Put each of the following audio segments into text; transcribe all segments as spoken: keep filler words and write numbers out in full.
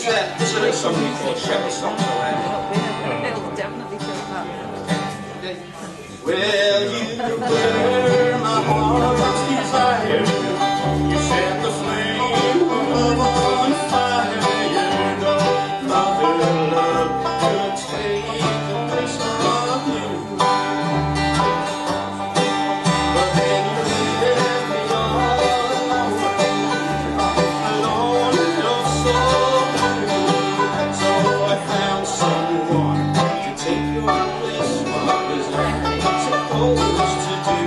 a, this is a song we call Shepherd Song. So, uh, it'll definitely kill that. Well, you were my heart's desire. You set the flame of love on fire. You know, mother love could take the place of you. But then you left me all alone, alone and oh so blue. So I found someone to take your place. What was I supposed to do?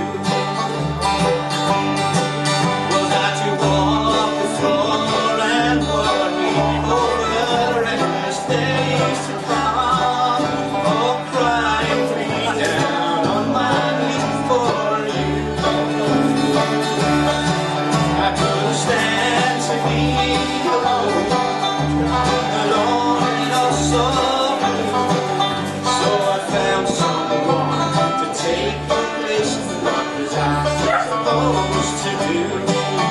Was I to walk the floor and worry over endless days to come, or cry and plead down on my knees for you? I couldn't stand to be alone, alone and oh so blue. So I found someone to take the place. What was I supposed to do?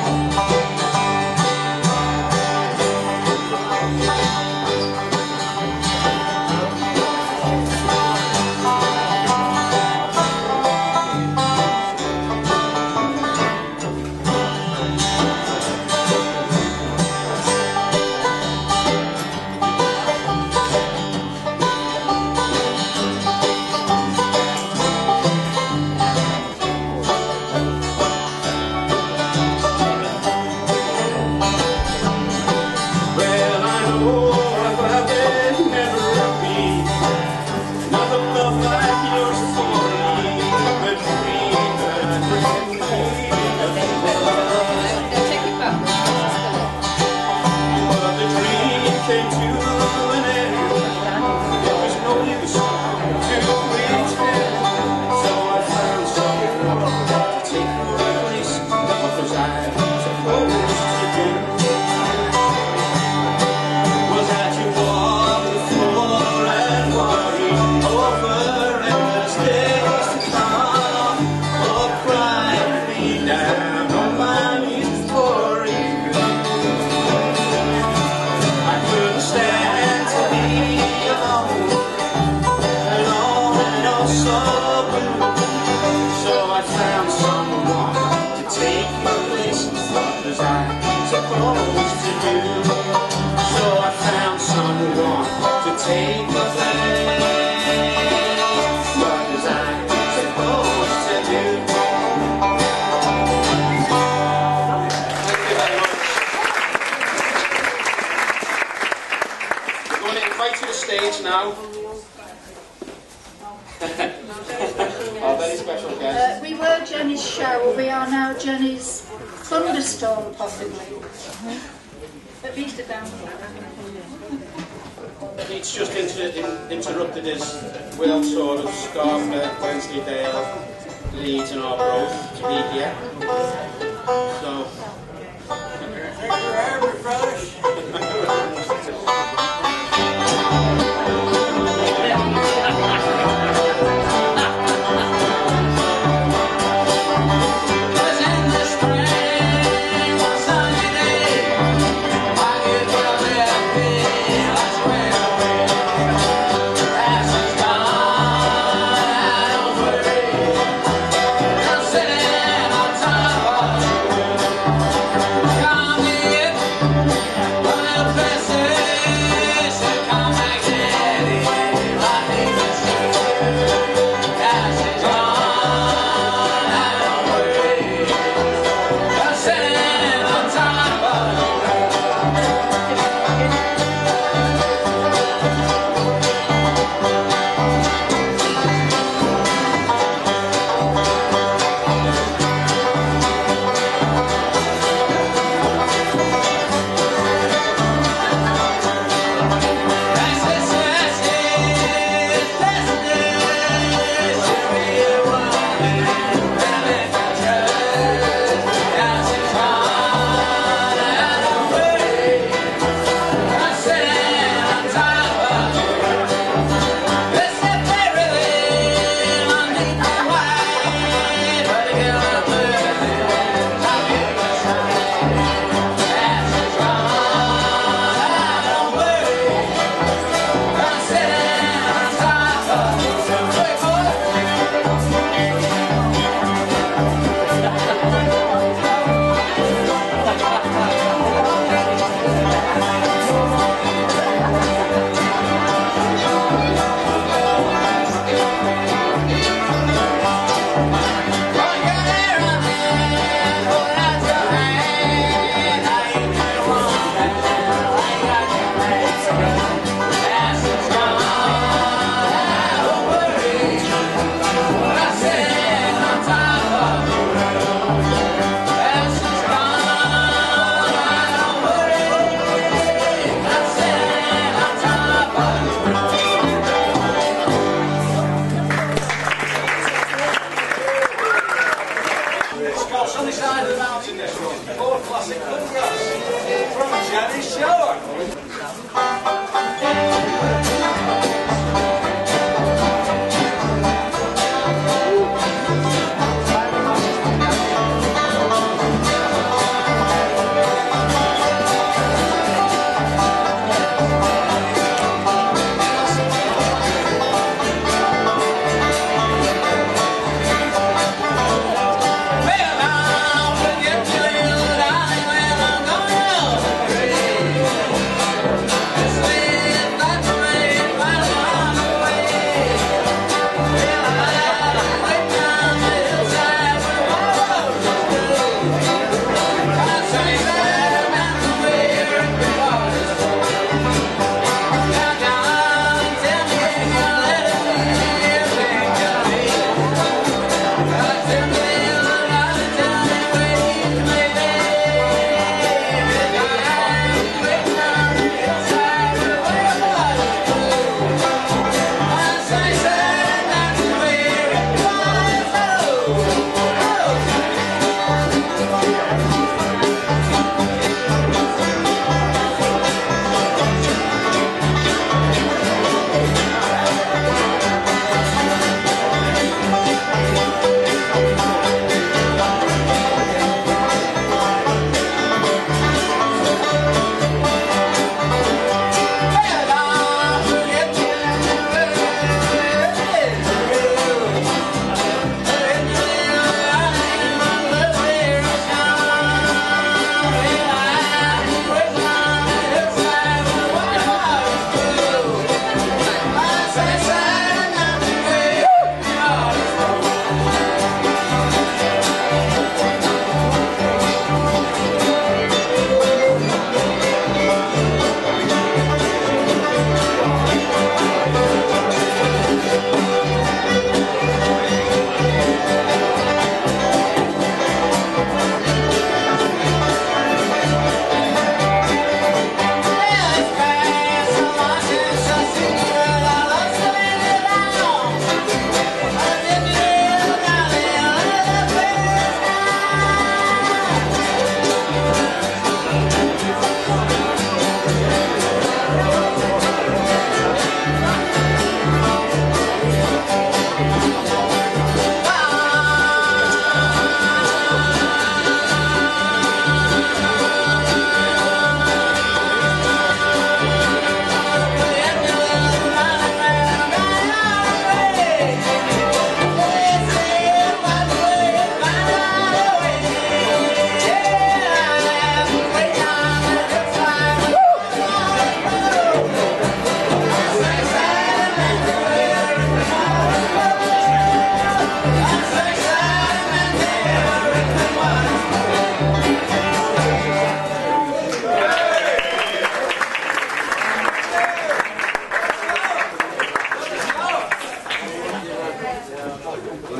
Well, I know that there'll never be another love like yours for me. But dream that dream of love. But the dream came to an end. There was no use to pretend. So I found someone to take your place. What was I supposed to do? Was I to walk the floor and worry over endless days to come, or cry and be down on my knees for you? I couldn't stand to be alone, alone and oh so blue. So I found someone to take your place. What was I supposed to do? So I found someone to take the place. What was I supposed to do? Thank you very much. We're going to invite you to the stage now. Our very special guest. Uh, we were Jenny's shower, we are now Jenny's thunderstorm, possibly. At least a downpour. Pete's just inter in interrupted his world tour of Scarborough, Wensleydale, Leeds and Arbroath to be here. So... Sitting on top of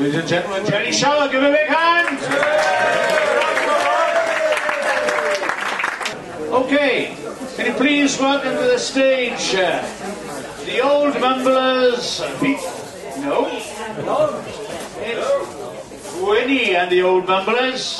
Ladies and gentlemen, Jenny Shower, give a big hand! Okay, can you please welcome to the stage uh, the old mumblers? No? It's Winnie and the old mumblers.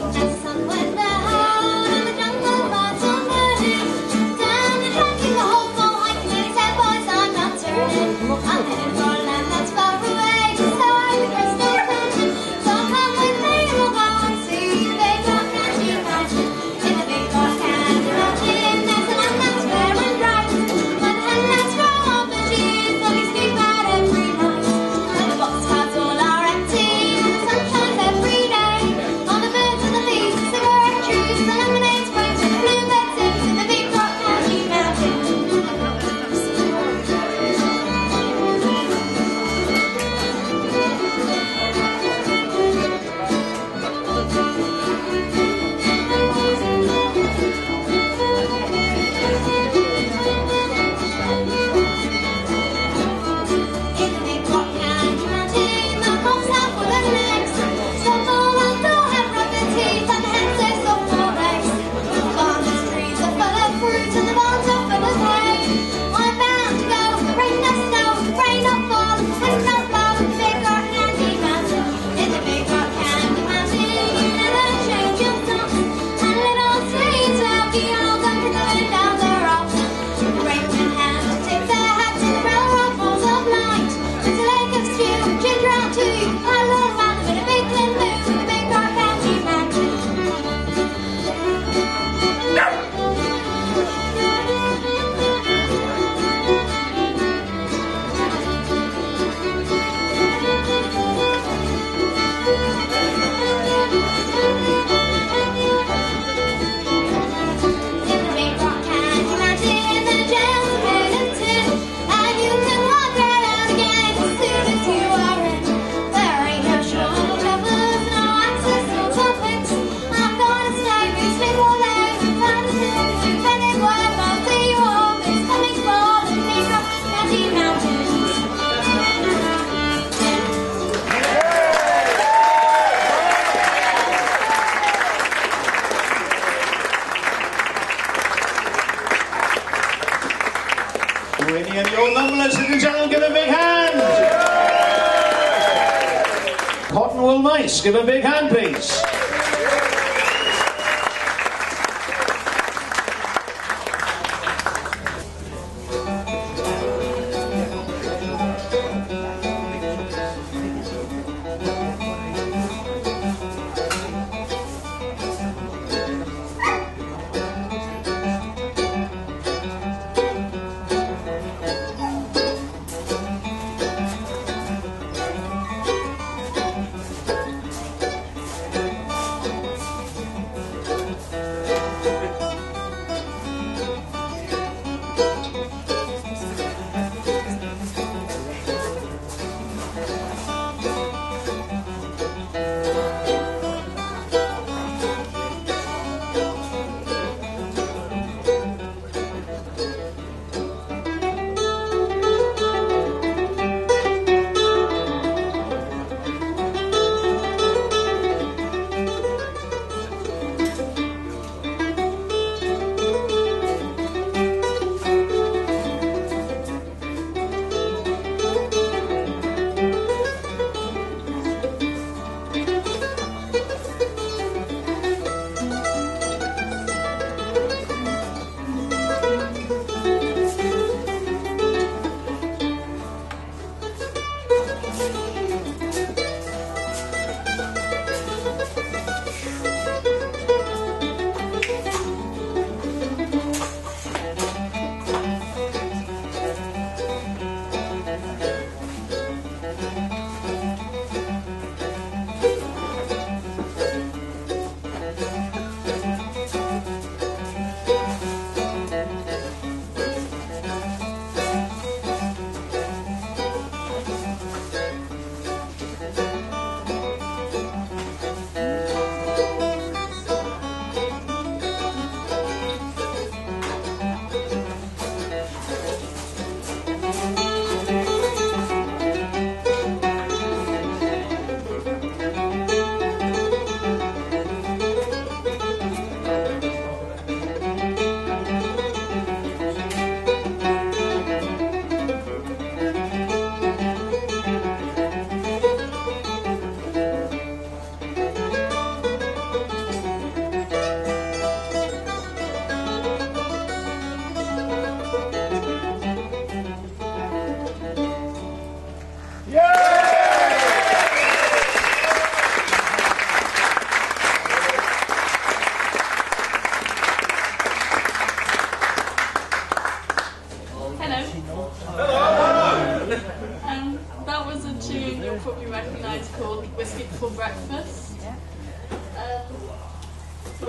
Any of your number, ladies and gentlemen, give a big hand. Cotton Wool Mice, give a big hand, please.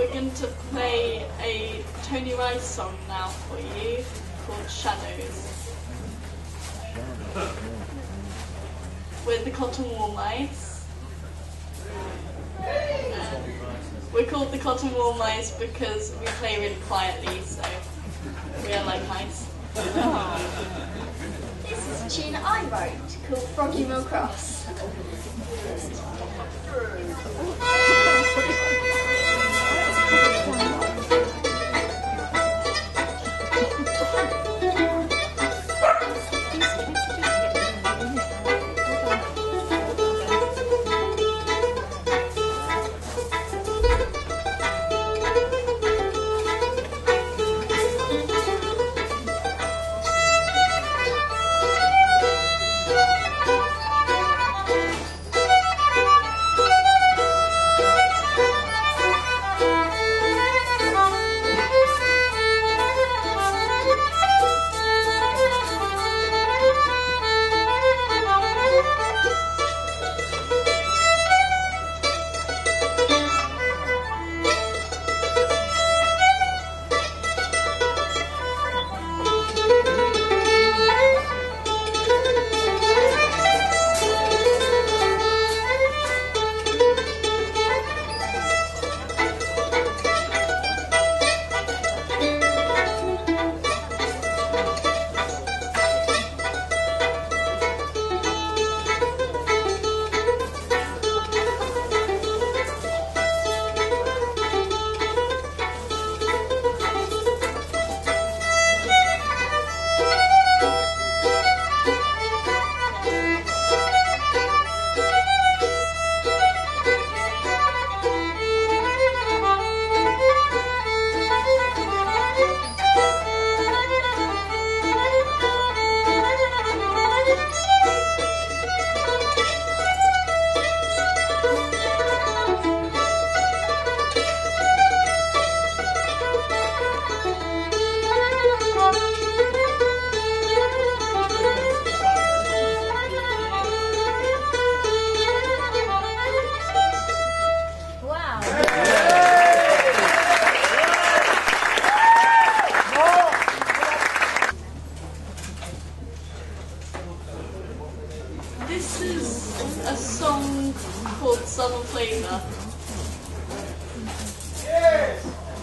we're going to play a Tony Rice song now for you called Shadows with the Cotton Wool Mice. Um, we're called the Cotton Wool Mice because we play really quietly, so we are like mice. This is a tune I wrote called Froggy Mill Cross. This is a song called Summer Flavor. Yes!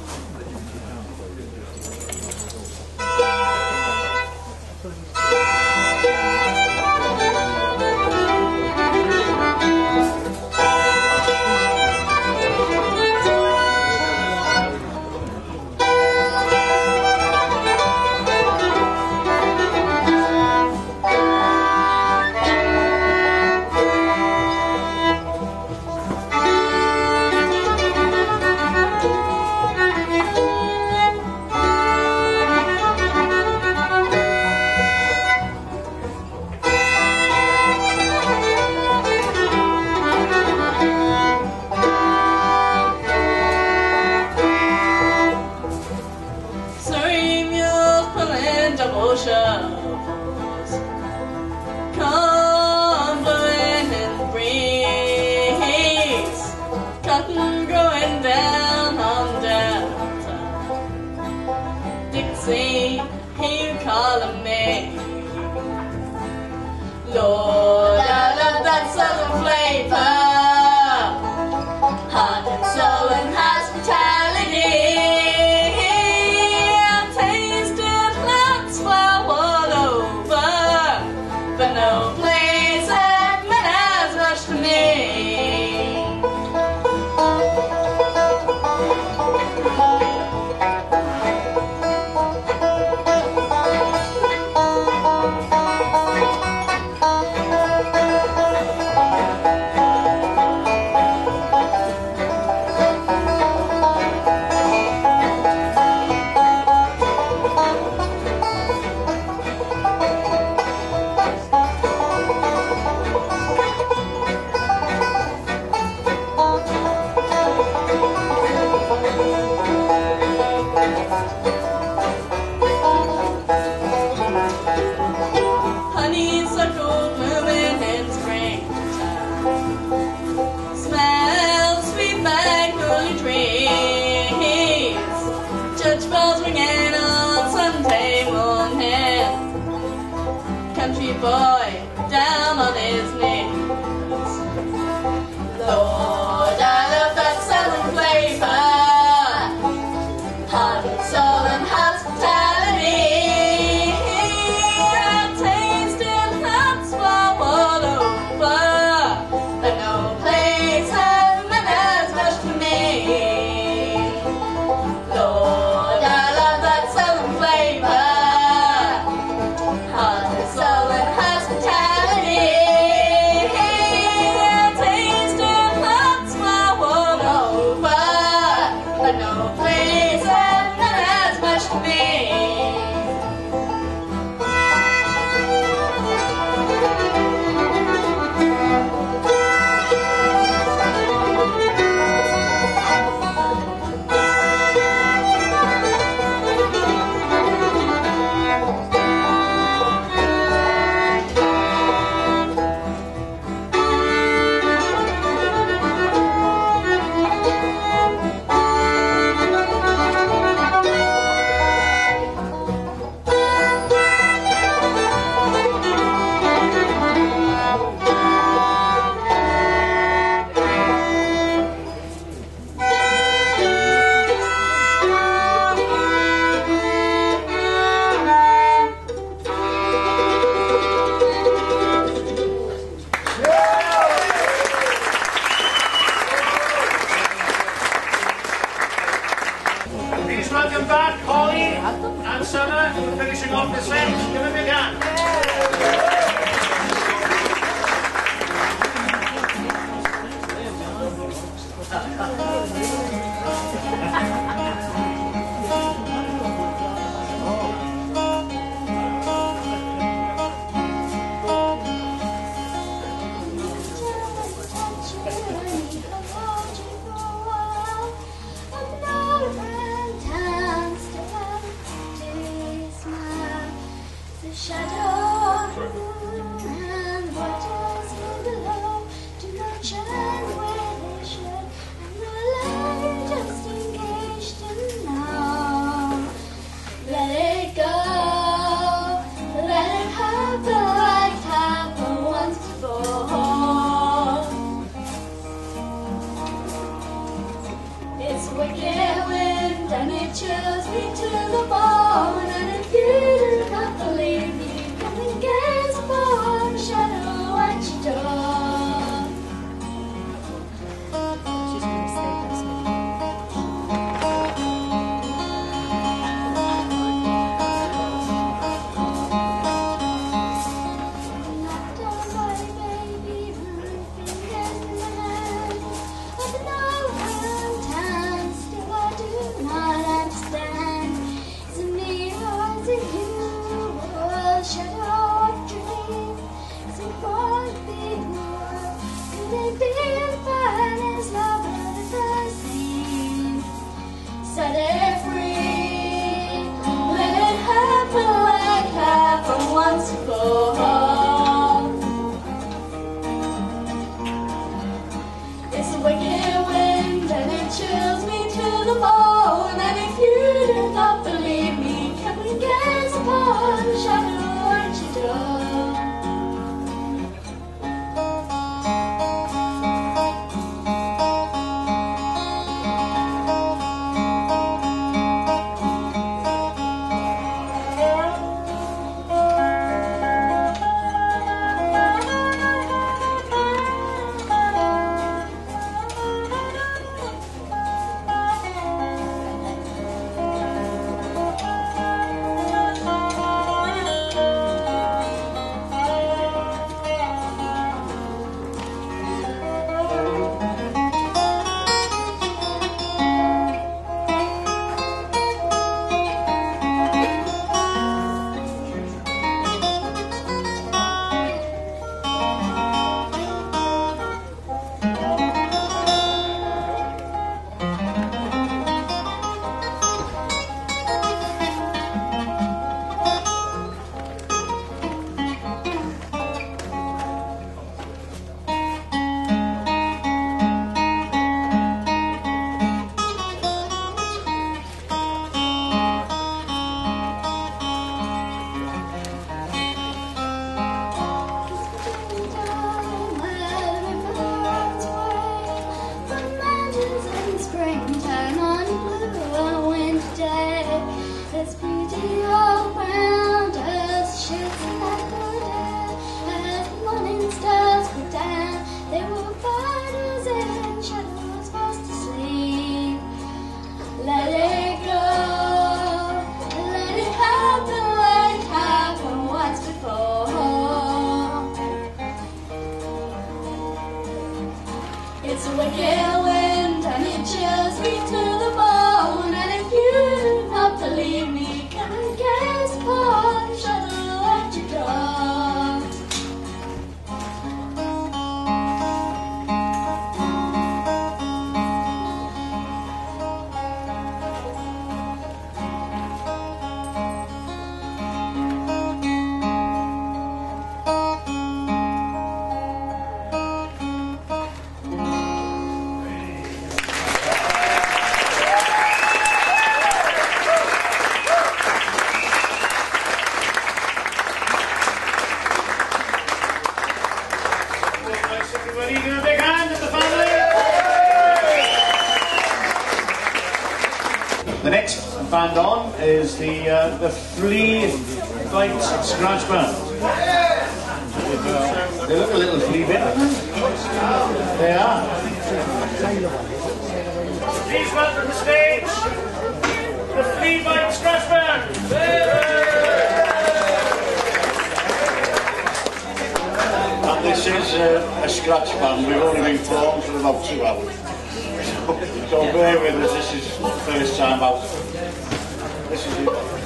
Come blowing in the breeze, cotton growing down on Delta. Dixie, hear you calling me. Lord, I love that southern flavor, heart and soul and hospitality. But no place that matters much to me. welcome back Holly and Summer for finishing off the set. Give them a big hand. The next band on is the uh, the Flea Flight Scratch Band. They look a little flea bit. They are. Please welcome to the stage the Glebe Scratch Band. And this is uh, a scratch band. We've only been formed for about two hours. So bear with us, this is the first time out. This is it.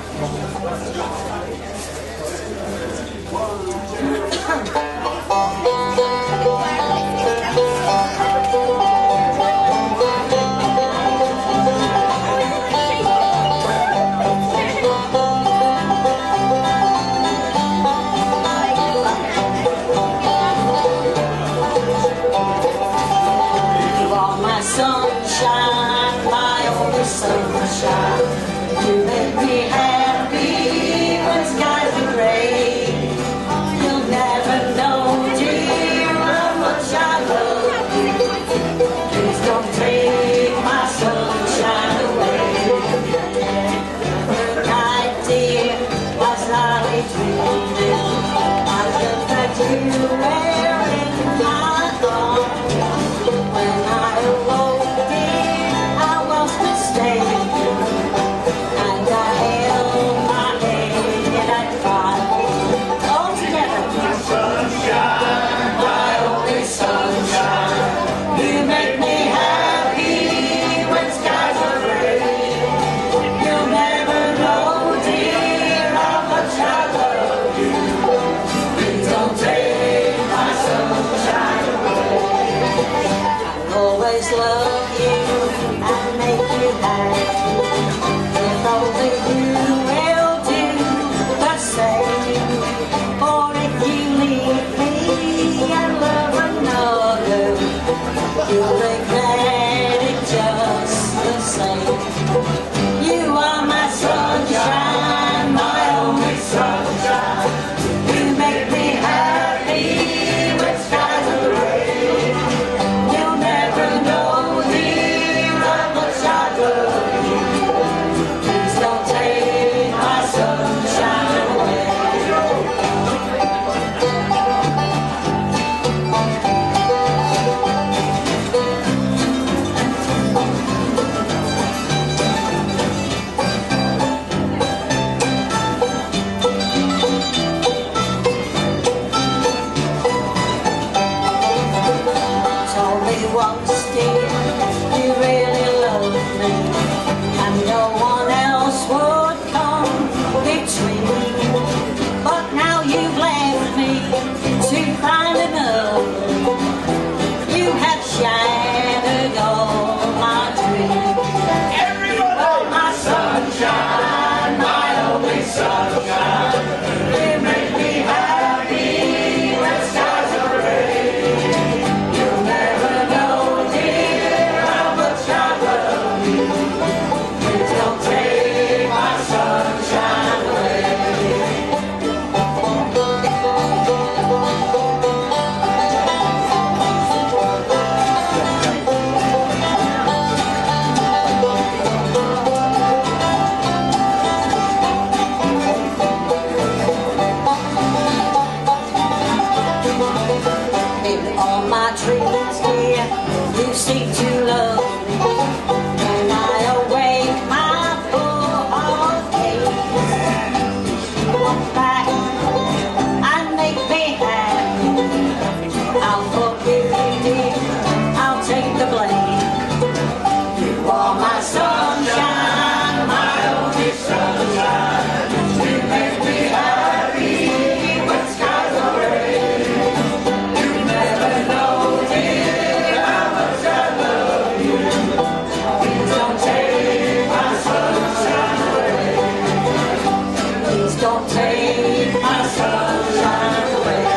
Sunshine, my only sunshine, you make me happy when skies are gray. You'll never know, dear, how much I love you. Please don't take my sunshine away. The night, dear, was not a dream. I looked at you were in my thoughts. When I awoke, love you and make you happy. If only you will do the same. Or if you leave me and love another, you'll regret it just the same. You are my sunshine, my only sunshine. You make me happy when skies are gray. You'll never know. Once, dear, you really love me, and no one else would come between. But now you've left me to find another. You have shattered all my dreams. Everybody, oh, my sunshine, my only sunshine. You make me happy when skies are gray. In all my dreams, dear, you seem to love me. When I awake, my poor heart aches. You walk back and make me happy. I'll forgive you, dear, I'll take the blame. You are my sunshine, my only sunshine. You make me happy when skies are gray. Don't take my sunshine away.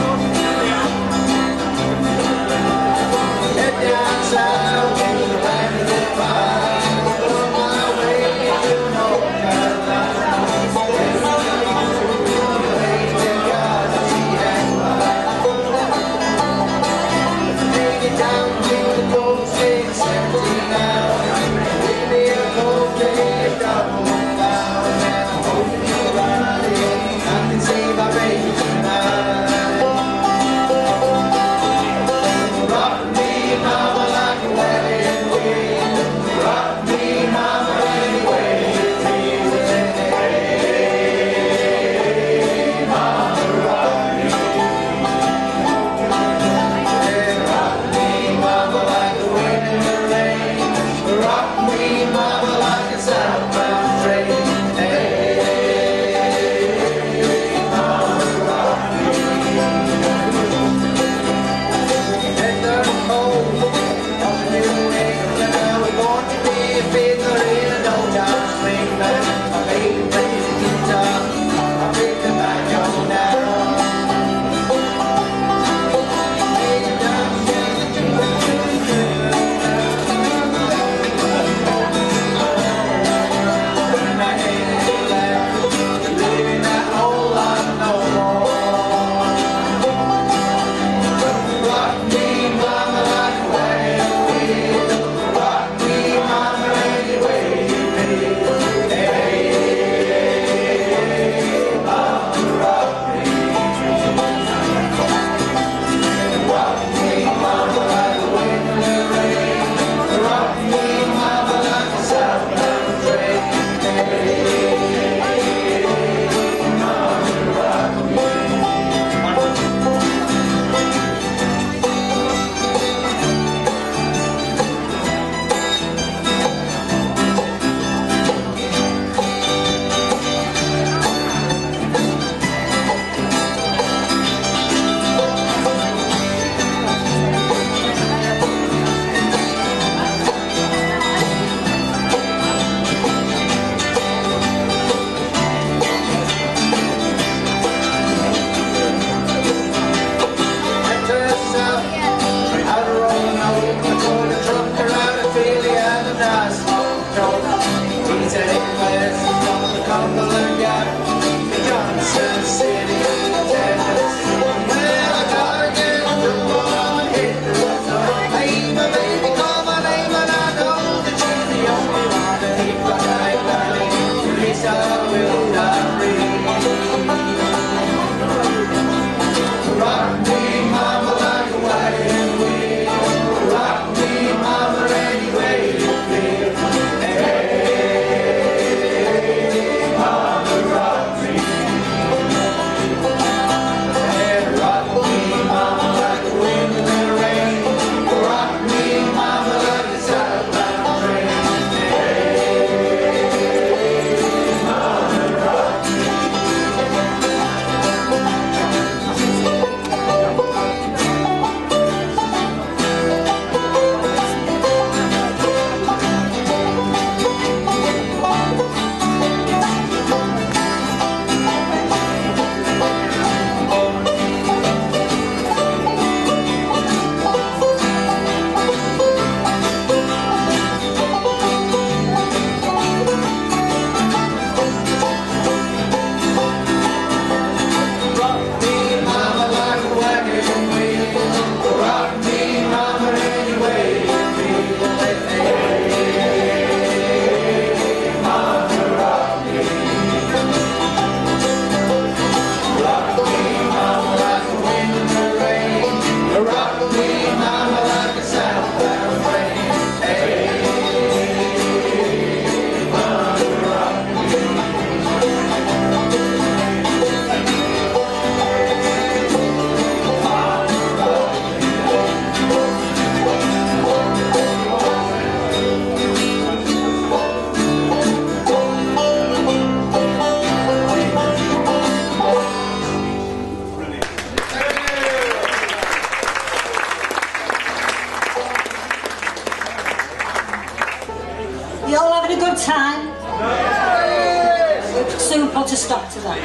Head down south in the land. You all having a good time? We'll soon put a stop to that.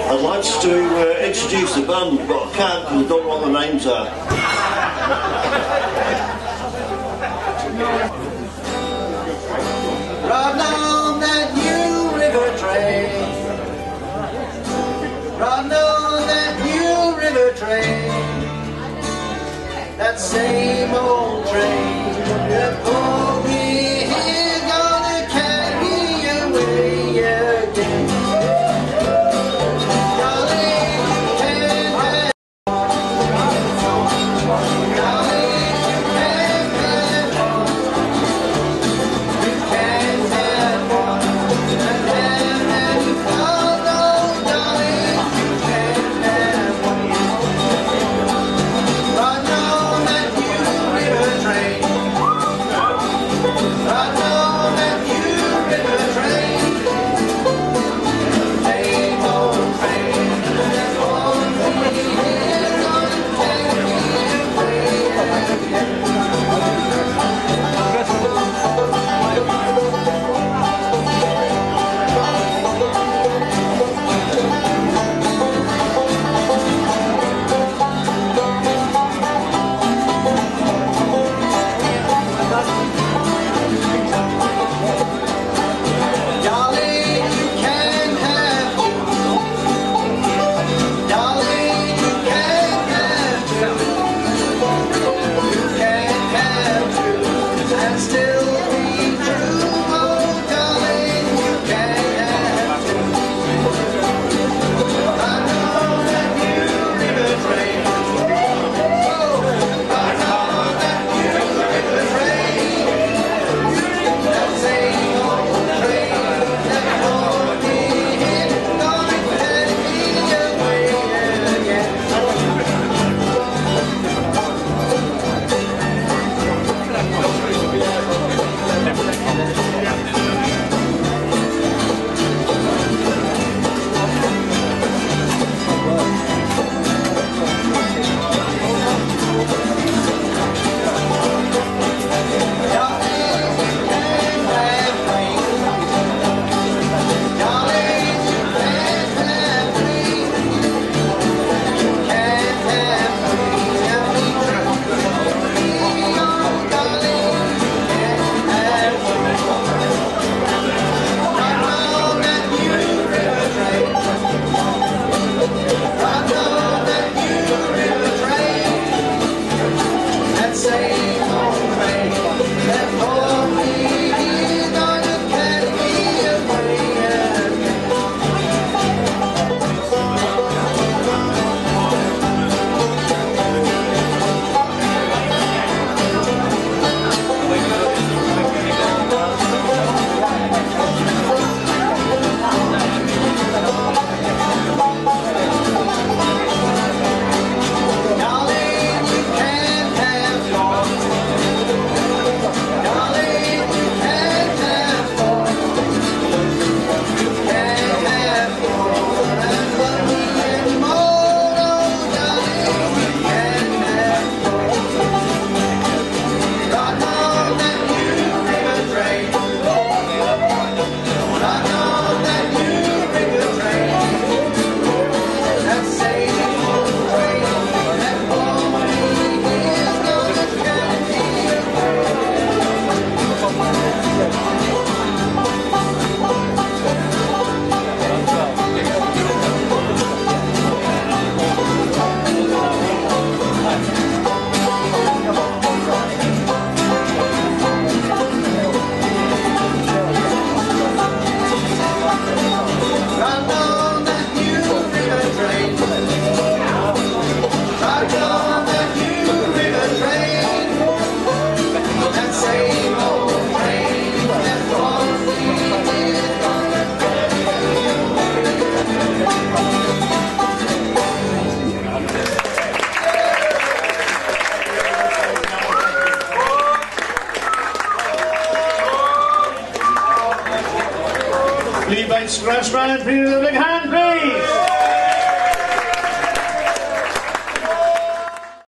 I'd like to uh, introduce the band, but I can't because I don't know what the names are. Ride along that new river train. Ride along that new river train. That same old train that pulled me here, gonna carry me away again. Darling, you can't have, darling, you can't have one. You can't have one and have any fun. No, darling, you can't have one. Right now that new river train. Right now that new river train. Same old train that won't be here, gonna take me away again. Darling, you can't have two. Darling, you can't have two. You can't have two and still be true. Oh, darling, you can't have two. I know that new river train. Oh, I know that new river train. That same old train that brought me here, gonna carry me away again. Darling, you can't have wings. Darling, you can't have wings. You can't have wings and be true. Oh, darling, you can't have wings. Right on that new river train. Right on that new river train. That same old train that pulled me here, gonna carry me away again. Darling, you can't have four. Darling, you can't have four. You can't have four and love me anymore. Oh, darling, you can't have four. Right on that new river train. Right on that new river train. That same old train that pulled me here, gonna carry me right on that new river train. Right on that new river train. That same old train that brought me here, gonna carry Glebe Scratch Band, please, a big hand.